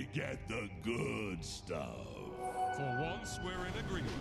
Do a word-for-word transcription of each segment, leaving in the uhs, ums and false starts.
get the good stuff. For once, we're in agreement.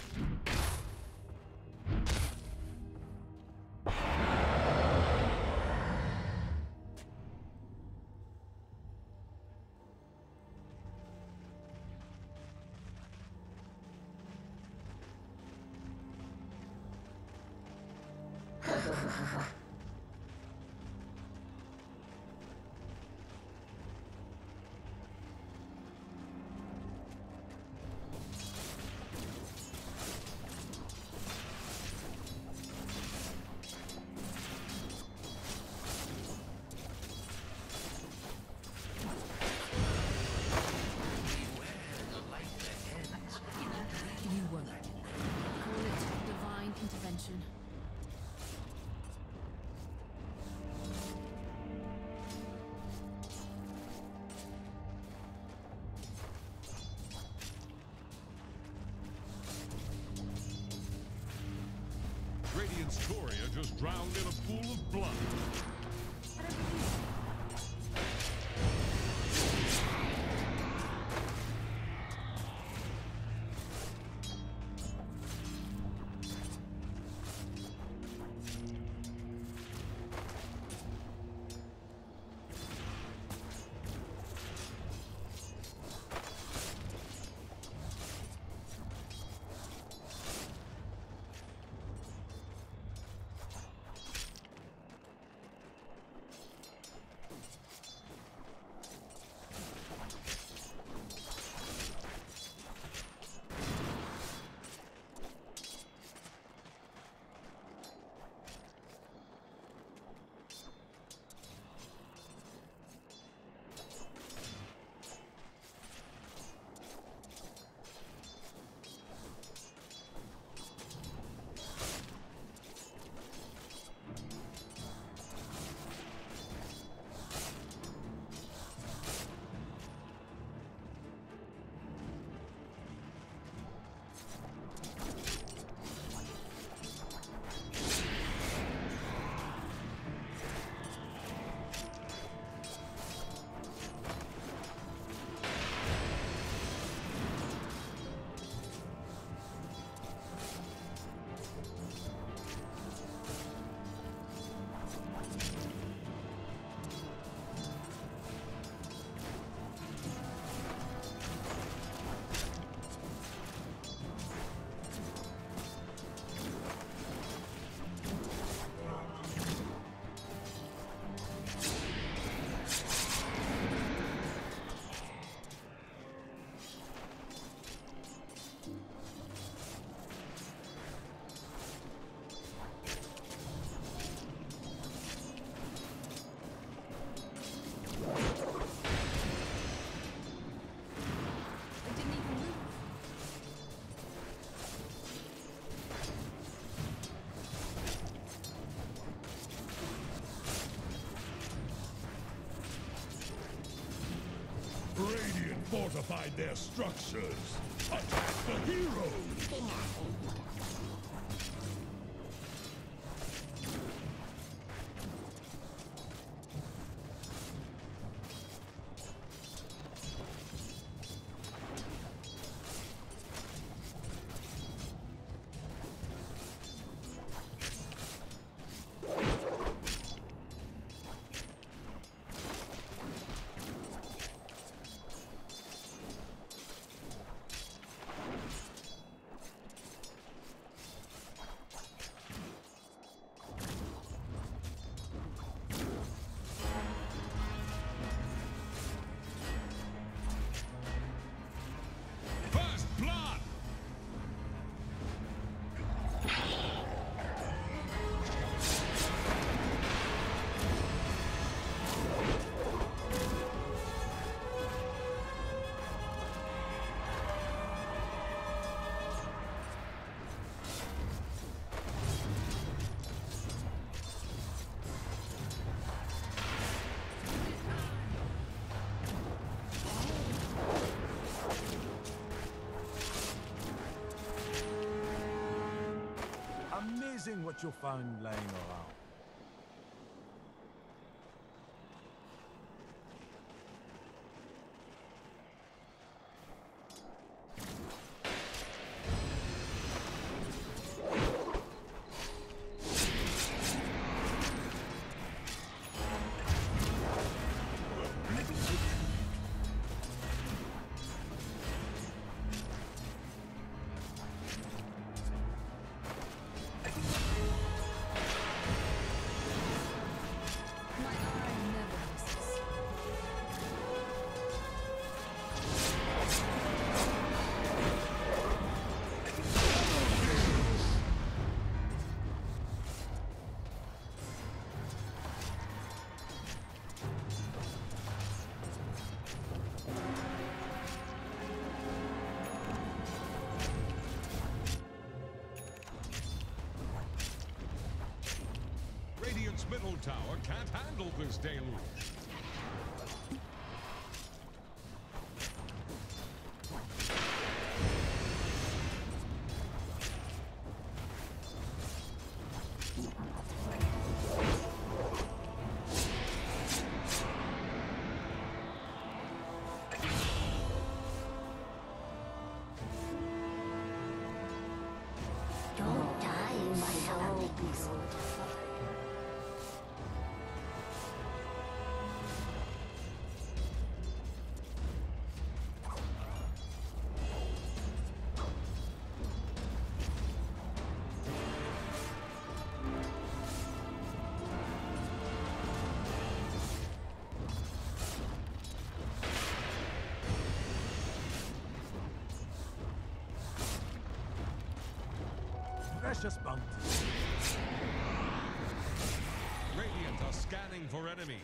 Radiant's Toria just drowned in a pool of blood. Radiant fortified their structures. Attack the heroes! Amazing what you'll find laying around. Radiant's middle tower can't handle this deluge. Don't die in my soul, be so deferred. Precious bounty. Radiant are scanning for enemies.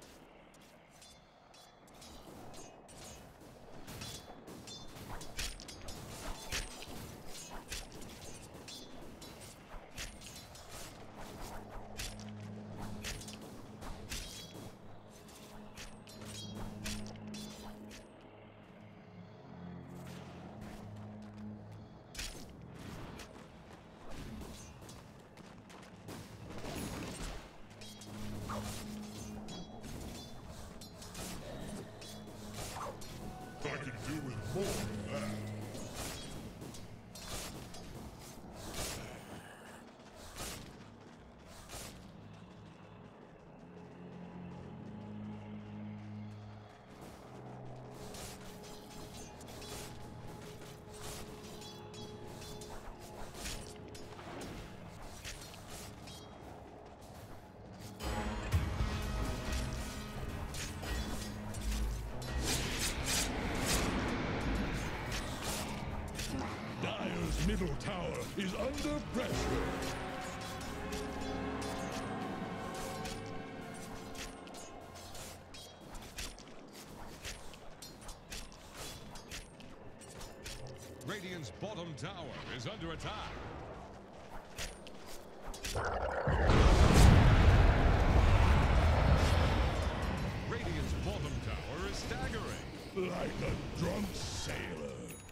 I can do with more than that. Dire's middle tower is under pressure. Radiant's bottom tower is under attack. Radiant's bottom tower is staggering. Like a drunk sailor.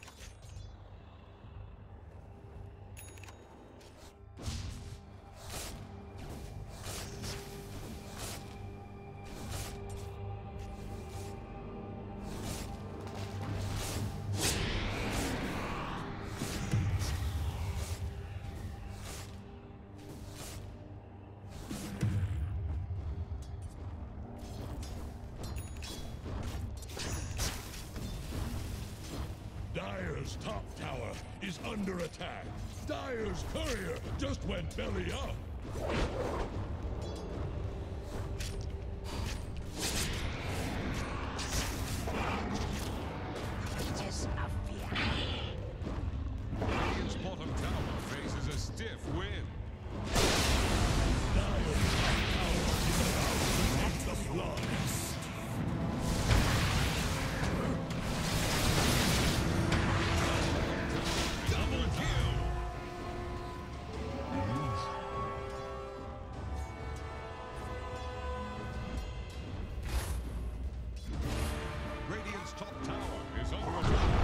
Dire's top tower is under attack. Dire's courier just went belly up. Radiant's bottom tower faces a stiff wind. Dire's top tower is about to take the blood. Double kill! Radiant's top tower is under attack.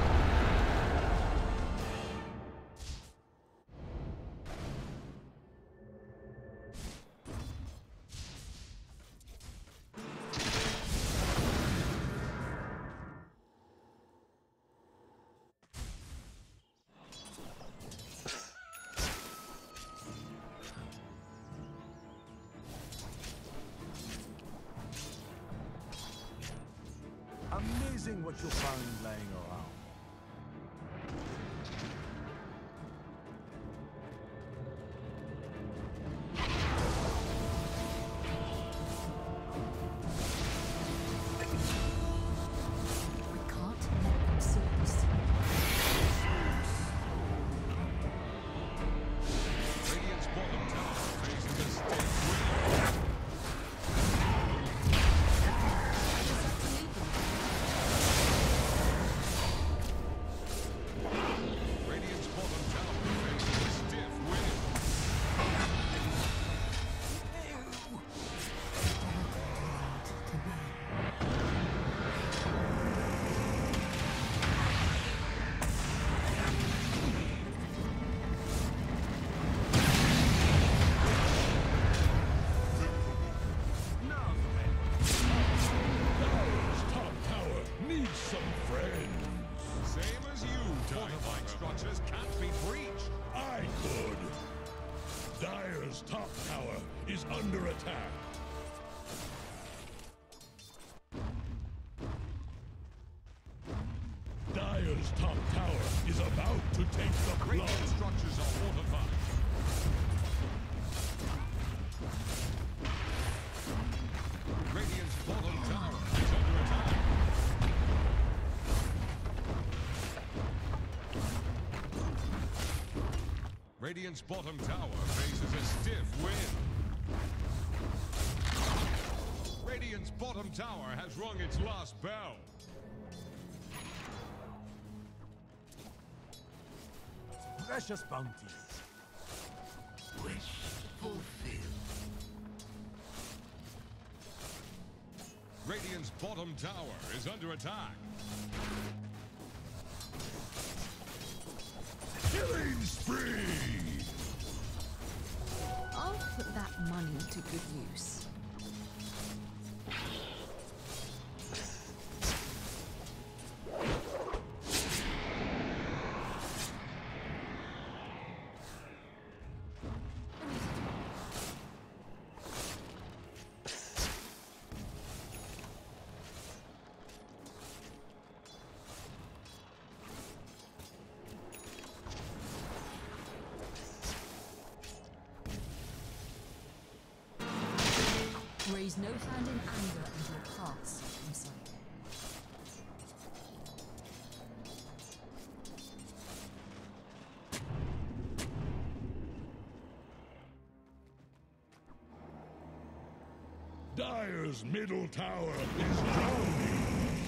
Amazing what you'll find laying around. We can't let them see us. Radiant's bottom tower faces a stiff wind. Dire's top tower is under attack. Dire's top tower is about to take the blow. Radiant structures are fortified. Radiant's bottom tower is under attack. Radiant's bottom tower faces a stiff wind. Radiant's bottom tower has rung its last bell. Precious bounties. Wish fulfilled. Radiant's bottom tower is under attack. Killing spree! I'll put that money to good use. Raise no hand in anger and you'll pass from sight. Dire's middle tower is drowning.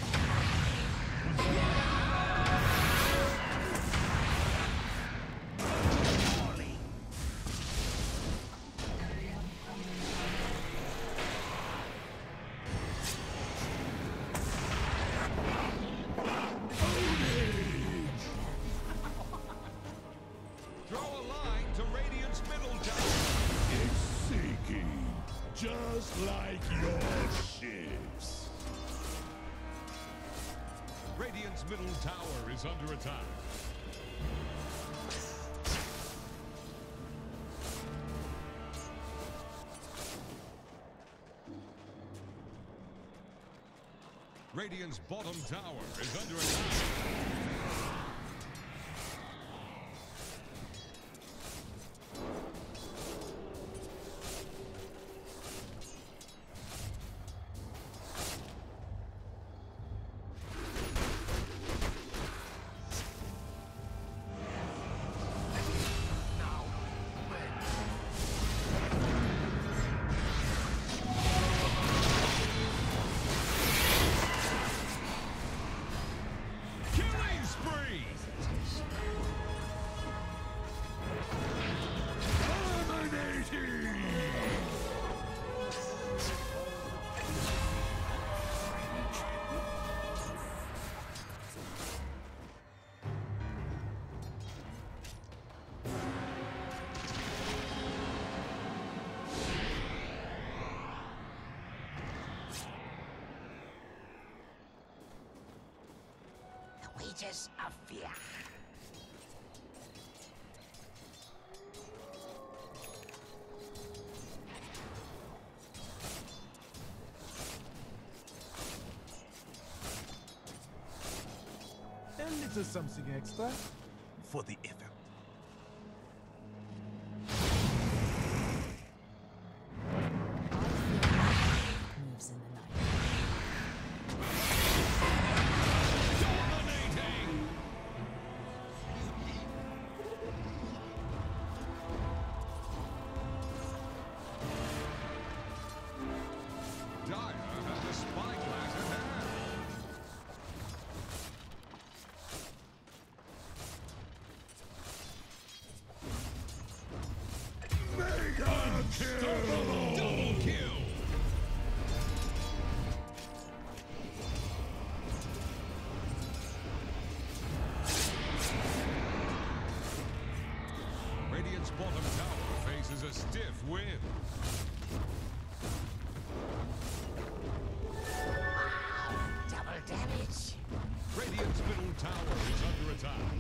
Just like your ships. Radiant's middle tower is under attack. Radiant's bottom tower is under attack. Wages of fear. A little something extra for the effort. Moves in the night. Double kill! Radiant's bottom tower faces a stiff wind. Double damage. Radiant's middle tower is under attack.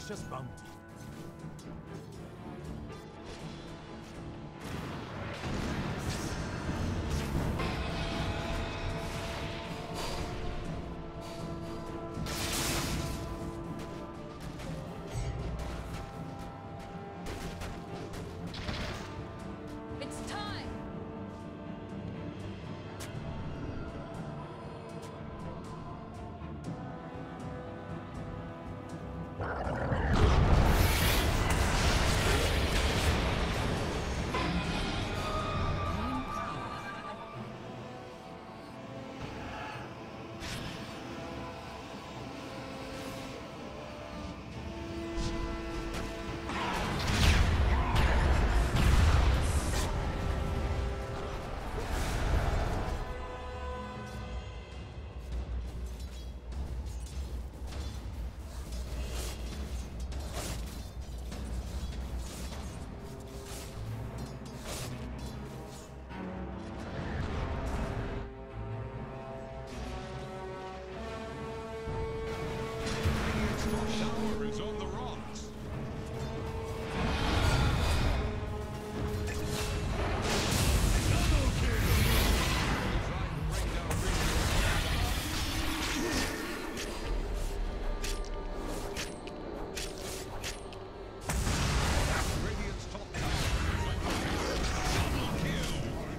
Precious bounty. It's time! Tower is on the rocks. Double kill! Trying to bring down Radiant's Radiant's top tower is under double kill.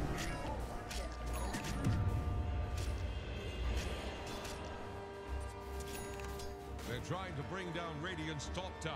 They're trying to bring down Radiant's top tower.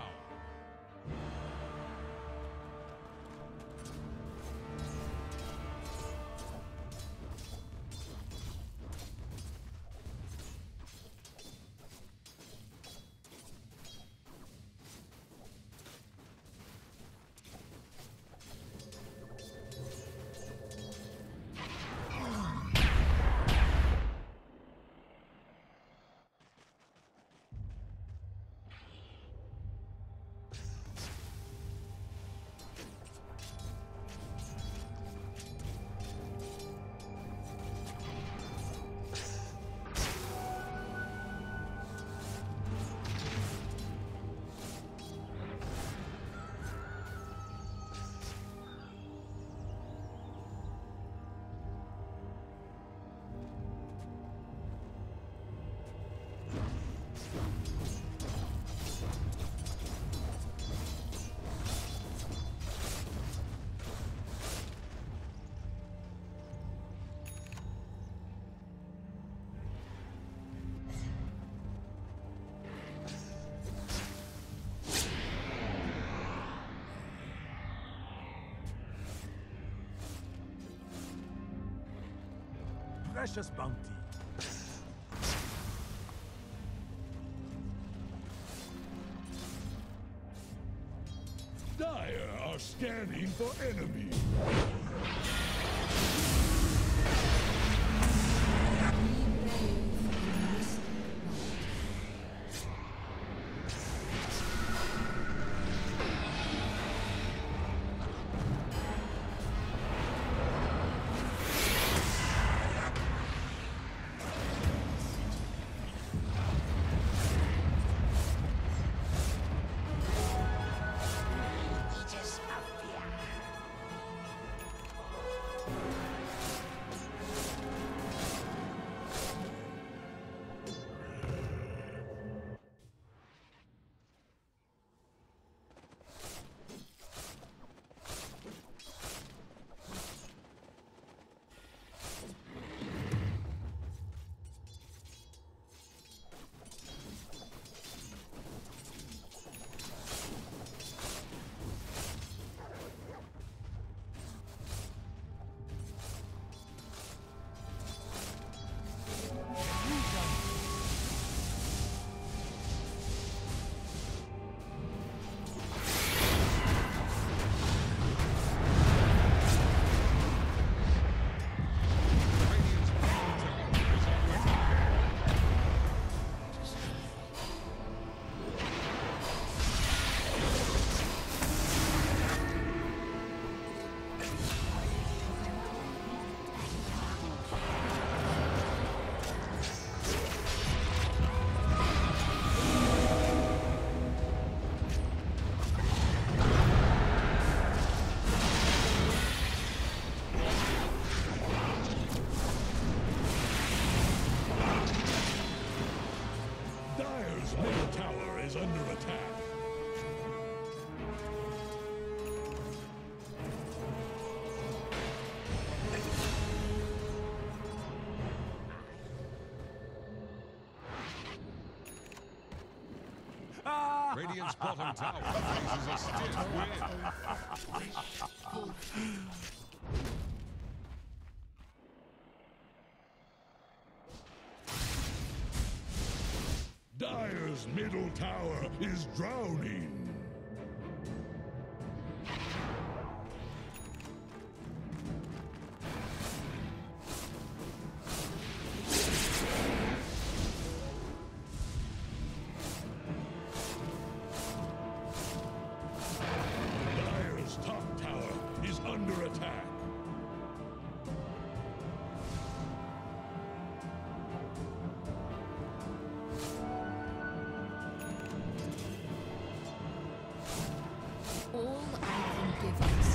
Precious bounty. Dire are scanning for enemies. Aegis of fear. Radiant's bottom tower faces a stiff wind. Dire's middle tower is drowning. Dire's top tower is under attack. All I can give is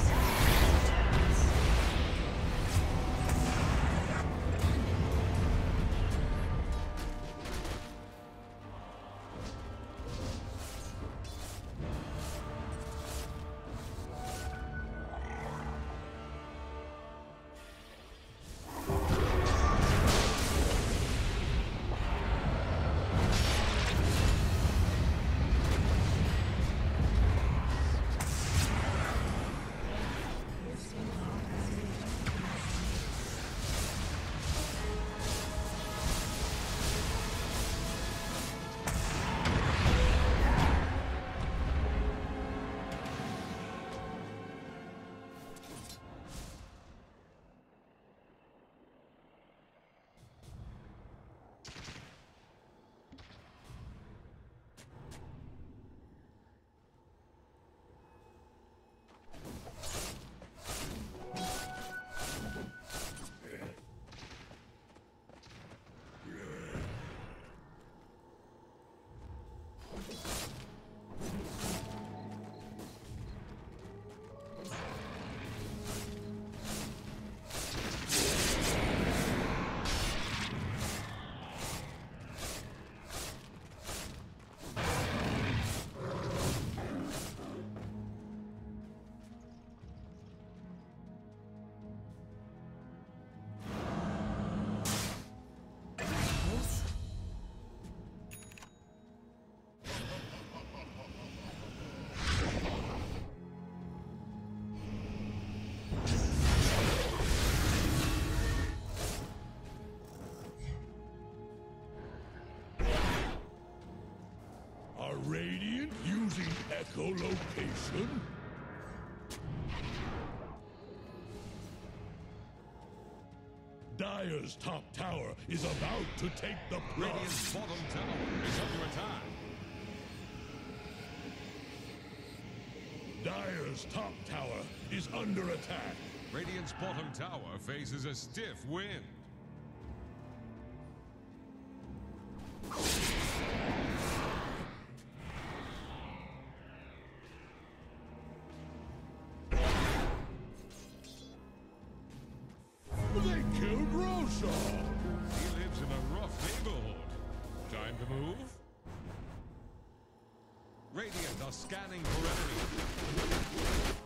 Are Radiant using echolocation? Dire's top tower is about to take the Radiant's plunge. bottom tower is under attack. Dire's top tower is under attack. Radiant's bottom tower faces a stiff wind. They killed Roshan! He lives in a rough neighborhood. Time to move. Radiant are scanning for enemies.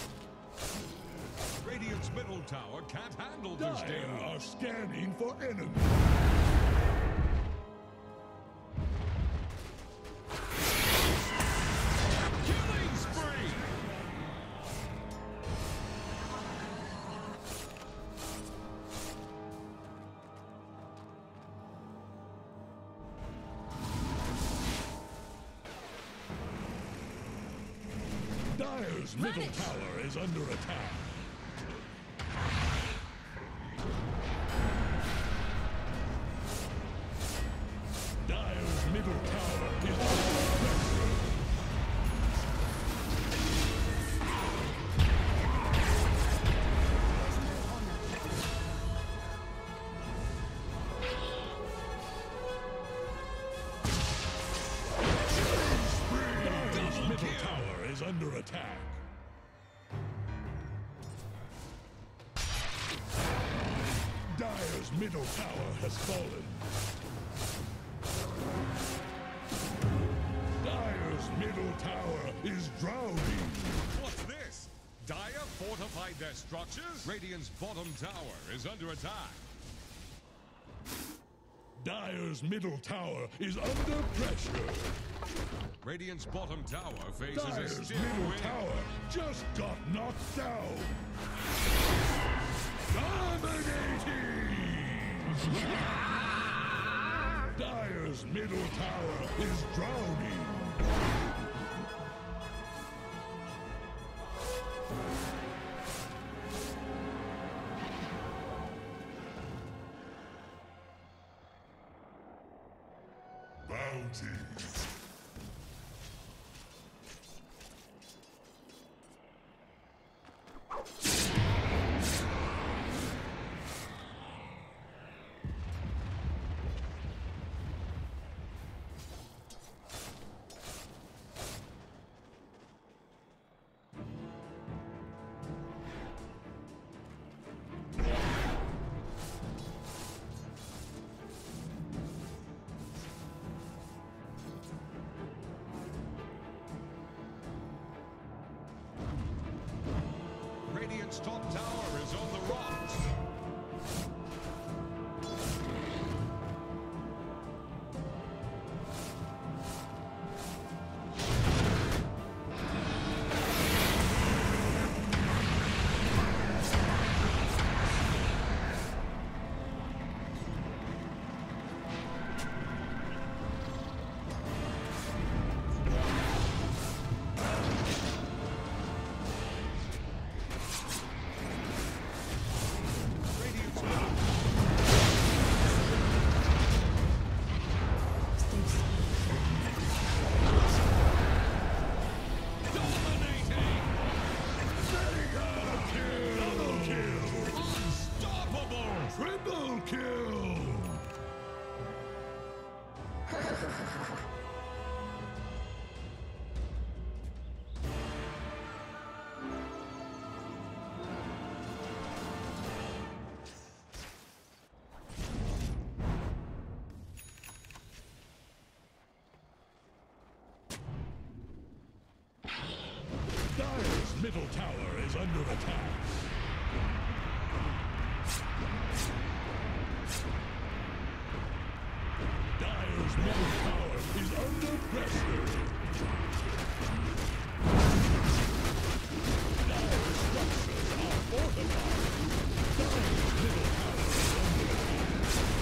Radiant's middle tower can't handle this Dire deluge. are scanning for enemies. Killing spree! Dire's middle Vanish. tower is under attack. Dire's middle tower is under pressure. Dire's middle tower is under attack. Dire's middle tower has fallen. Dire's middle tower is drowning. What's this? Dire fortified their structures? Radiant's bottom tower is under attack. Dire's middle tower is under pressure. Radiant's bottom tower faces a Dire's stiff middle wind. tower just got knocked down. Dominating! Dire's middle tower is drowning. Bounty. Radiant's top tower is on the rocks. Triple kill! Dire's middle tower is under attack. Dire's middle tower is under pressure. Dire's structures are fortified. Dire's middle tower is under attack.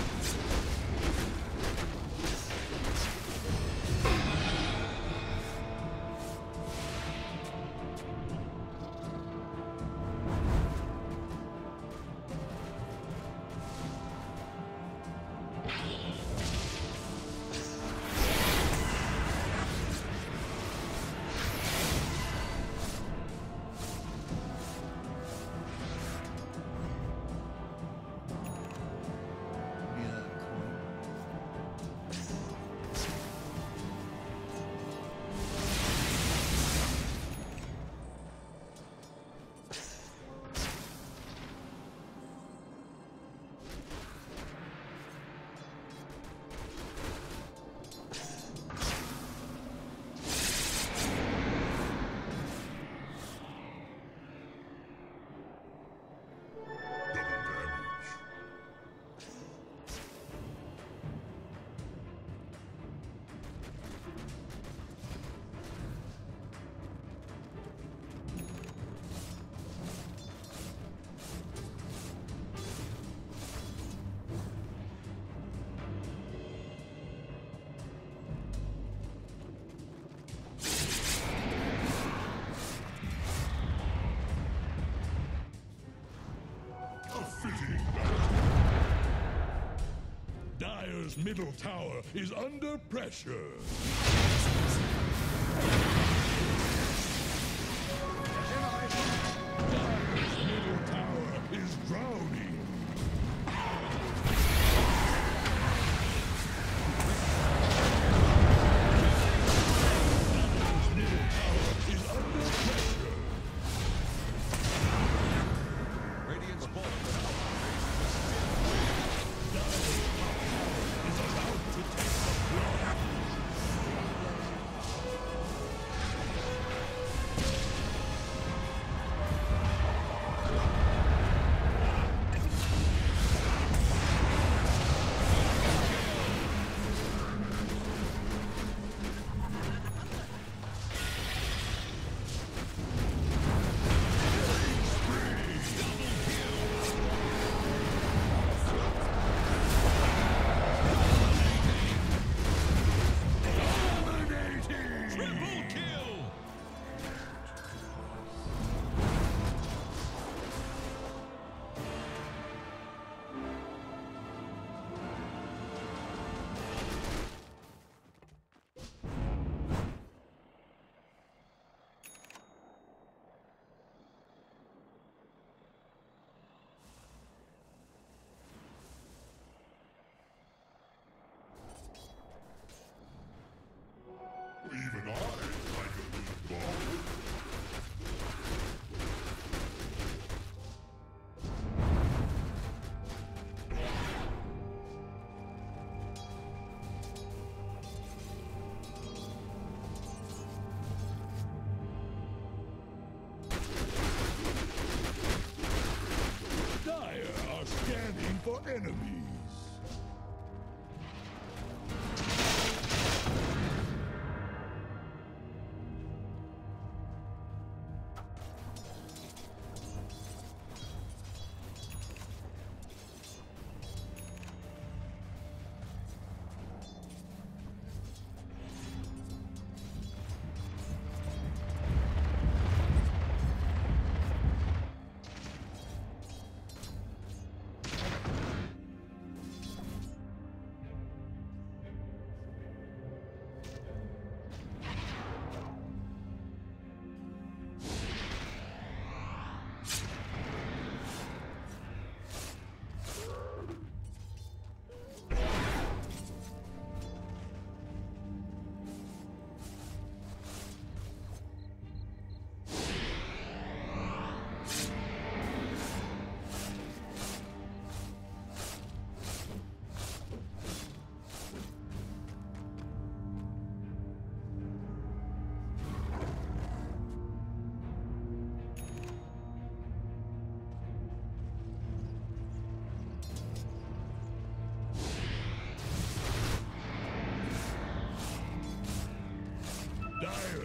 Dire's middle tower is under pressure. Dire's middle tower is drowning. Dire's middle tower is under pressure. Radiant's bottom tower Is about to take the blow.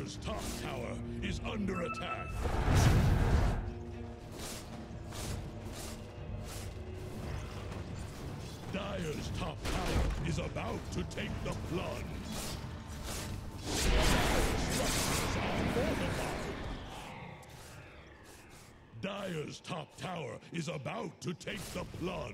Dire's top tower is under attack. Dire's top tower is about to take the plunge. Dire's structures are fortified. Dire's top tower is about to take the plunge.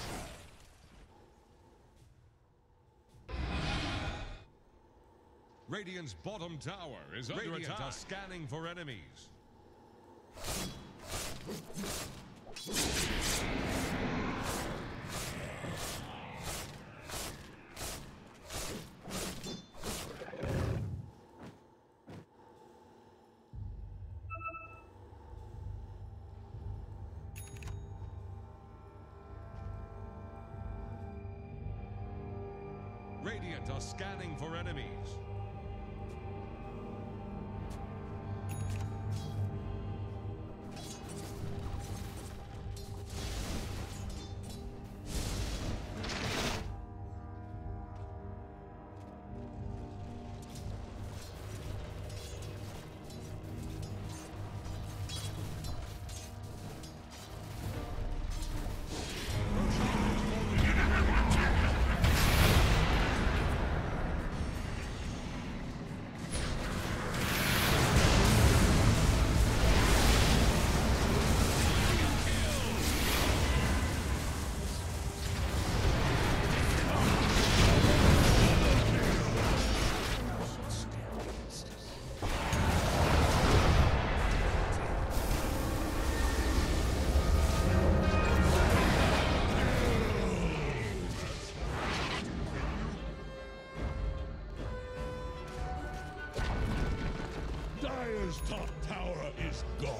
Radiant's bottom tower is under Radiant attack. are scanning for enemies. Radiant are scanning for enemies. Dire's top tower is gone.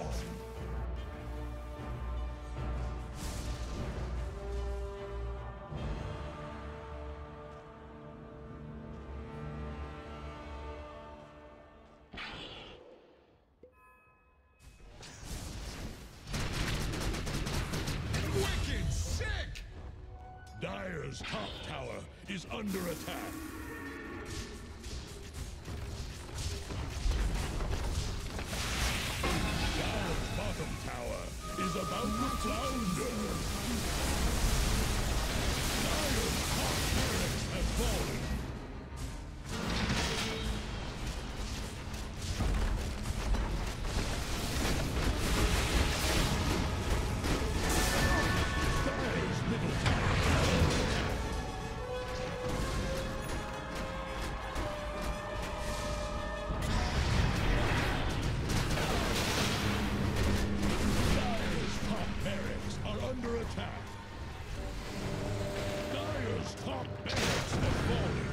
Wicked sick! Dire's top tower is under attack. Dire's bottom tower is about to flounder. Dire's top barracks have fallen. Dire's middle tower is under attack. Dire's top barracks are under attack. Dire's top barracks have fallen.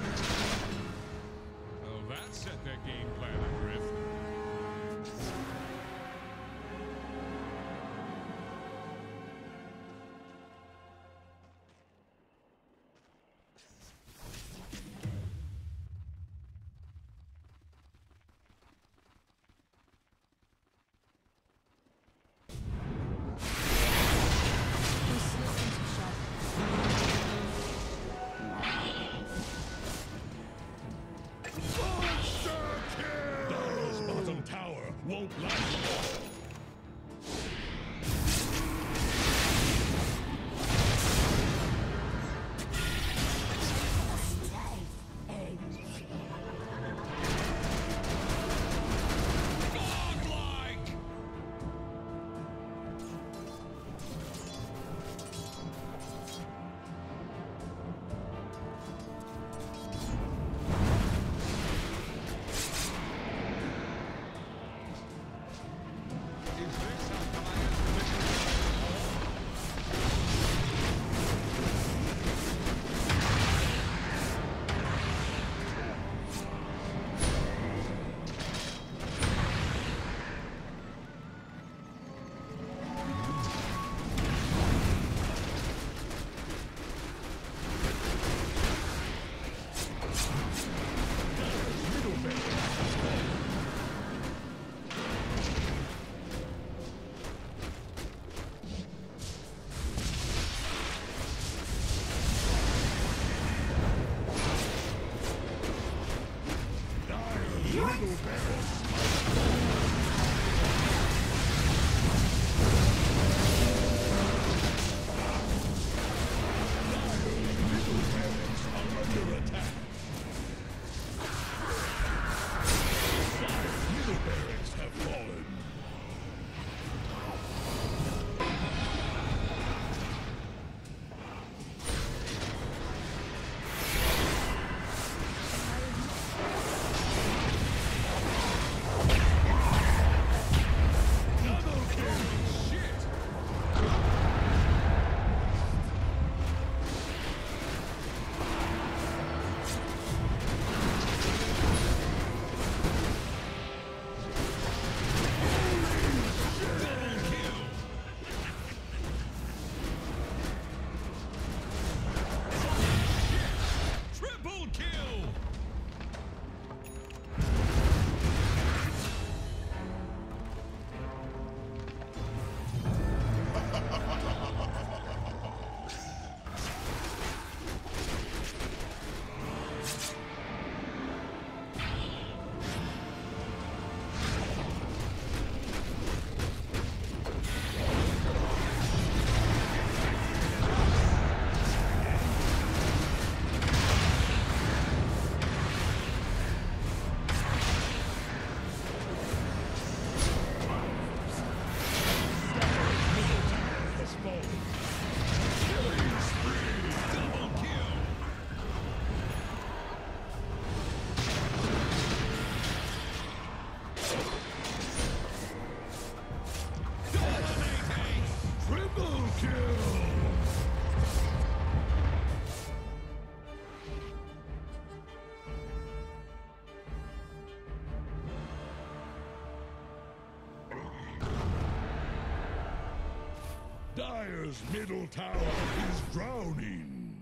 Dire's middle tower is drowning.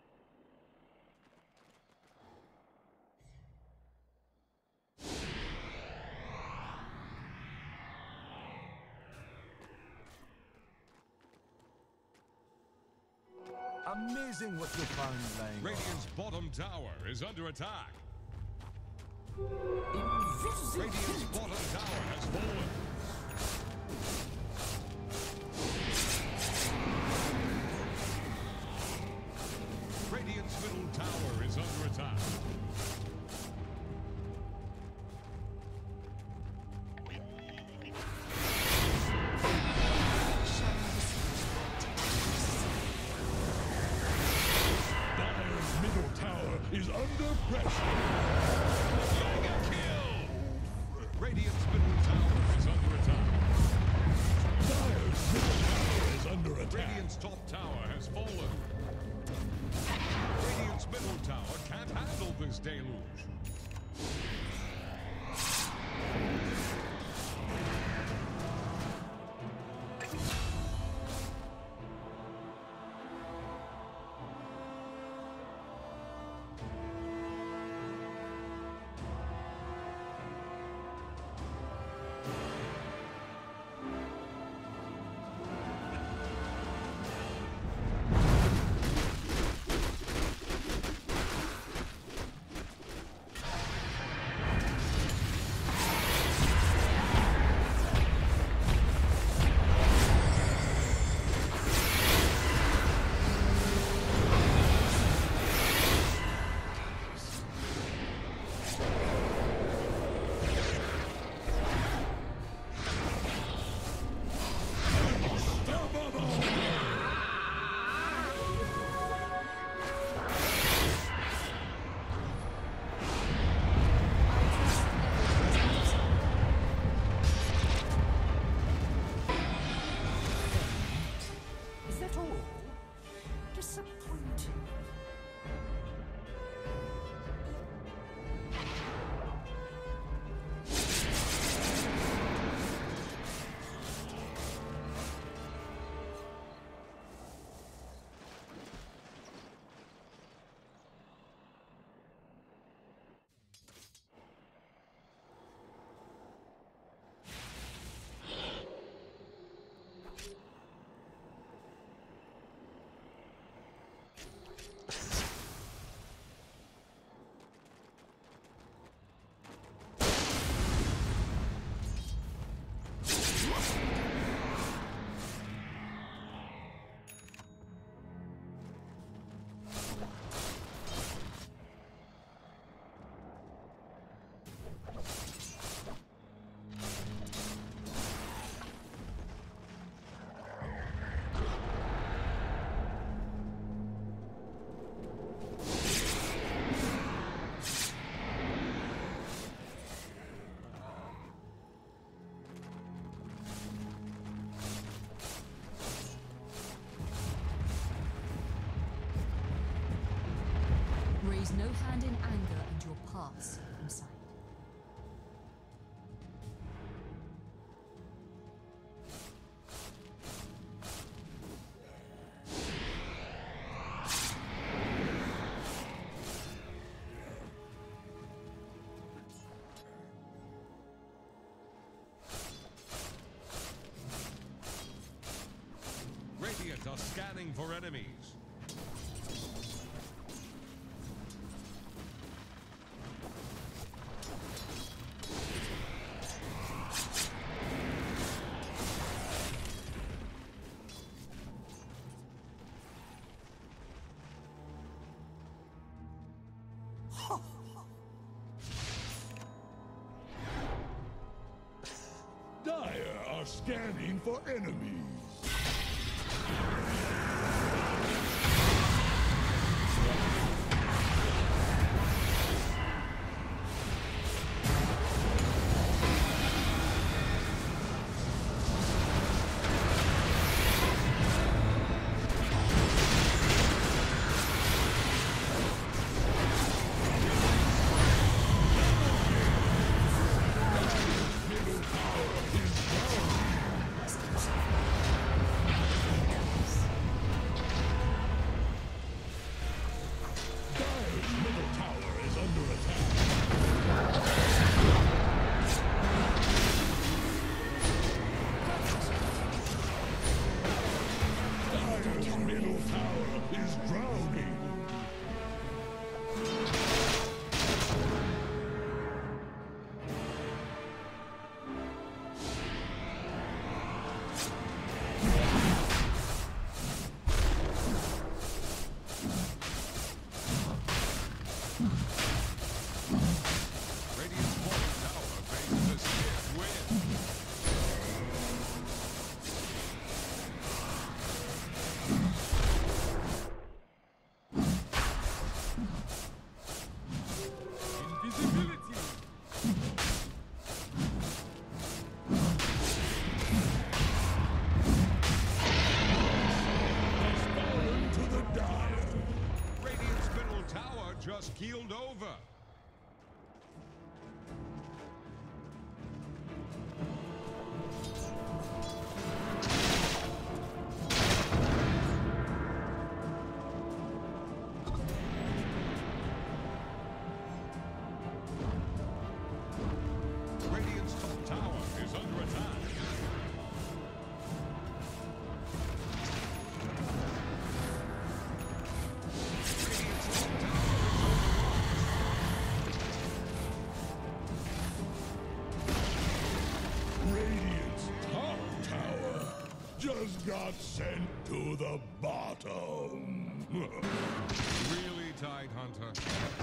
Amazing what you found laying Radiant's bottom tower is under attack. Invisibility. Radiant's bottom tower has fallen. Radiant's middle tower is under attack. Dire's middle tower is under pressure. Mega kill! Radiant's middle tower is under attack. Dire's middle tower is under attack. Radiant's top tower has fallen. Radiant's middle tower can't handle this deluge. Is that all? Disappointing. Raise no hand in anger, and you'll pass from sight. Radiant are scanning for enemies. Dire are scanning for enemies. Middle tower is down. keeled over. Radiant's top tower is under attack. Radiant's top tower just got sent to the bottom. Really tight, Hunter.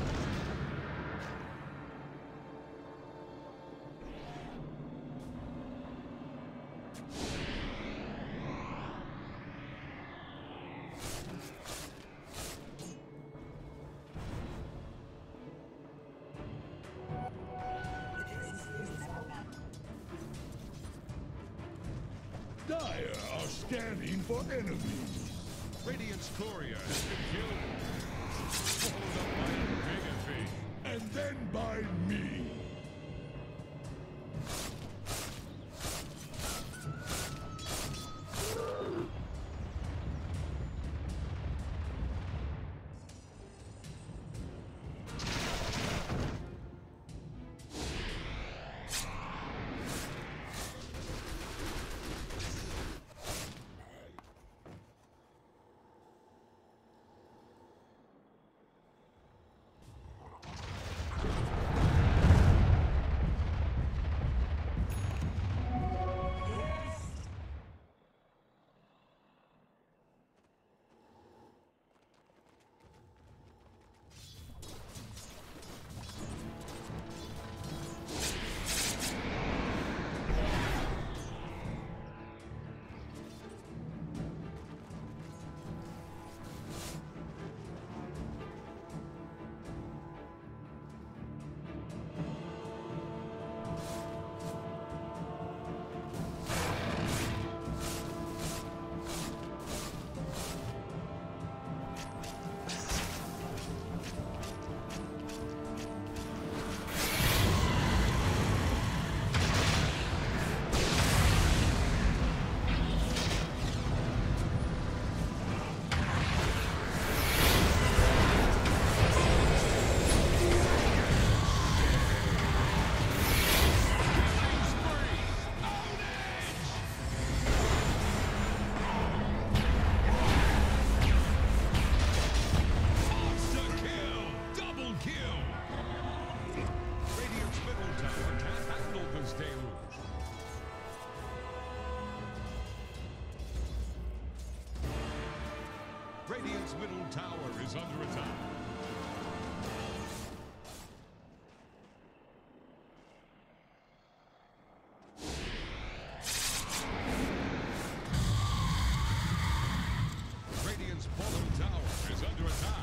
Dire are scanning for enemies. Radiant's courier has been killed. Followed up by a bigger fish. And then by me. Radiant's middle tower is under attack. Radiant's bottom tower is under attack.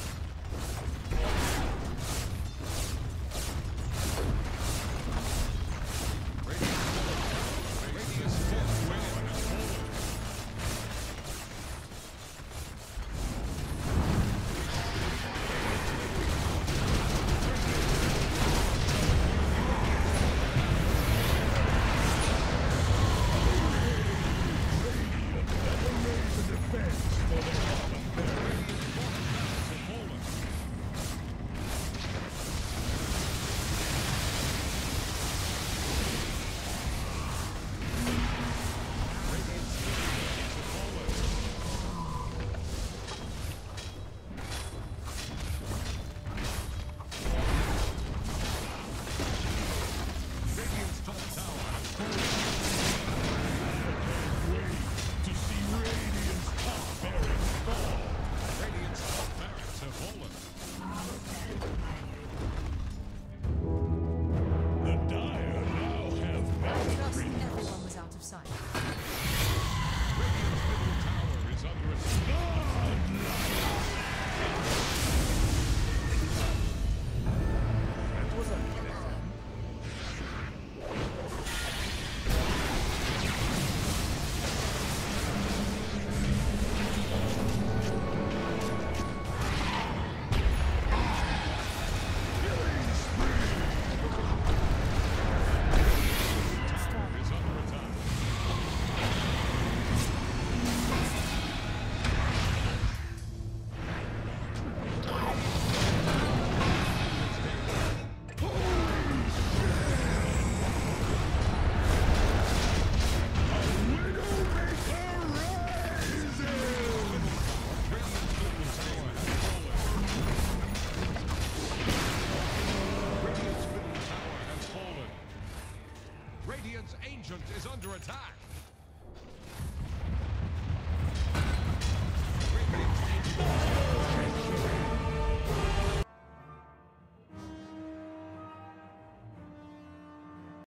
Radiant's bottom tower, Radiant's fifth wing has fallen. attack.